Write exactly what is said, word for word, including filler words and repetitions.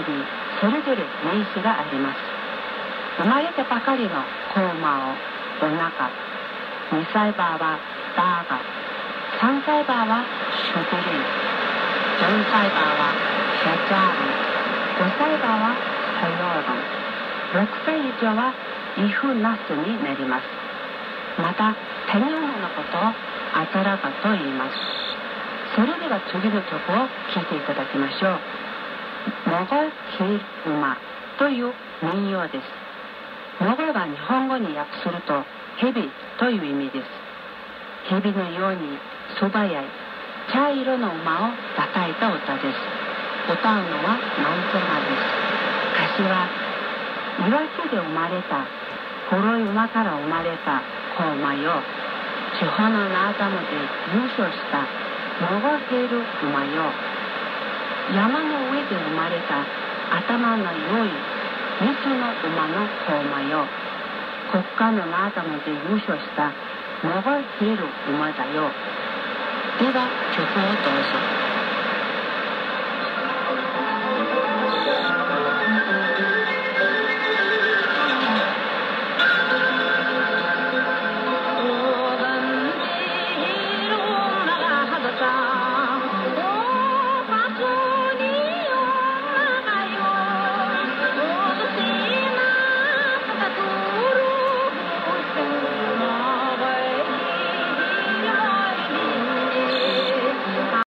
にそれぞれ名詞があります。生まれたばかりの子馬をお腹、にさい馬はダーガ、さんさい馬はシュブリン、よんさい馬はシャジャールン、ごさい馬はサヨールン、ろくさい以上はイフナスになります。また他人のことをアザラガと言います。それでは次の曲を聴いていただきましょう。モゴルヒルウマという民謡です。モゴルが日本語に訳すると蛇という意味です。蛇のように素早い茶色の馬を叩いた歌です。歌うのはマンゾマです。歌詞は、岩木で生まれた古い馬から生まれた子馬よ、地方の仲間で優勝したモゴルヘル馬よ、山の上で生まれた頭の良いメスの馬の子馬よ、国家の仲間で優勝したモゴルヘル馬だよ。では曲をどうぞ。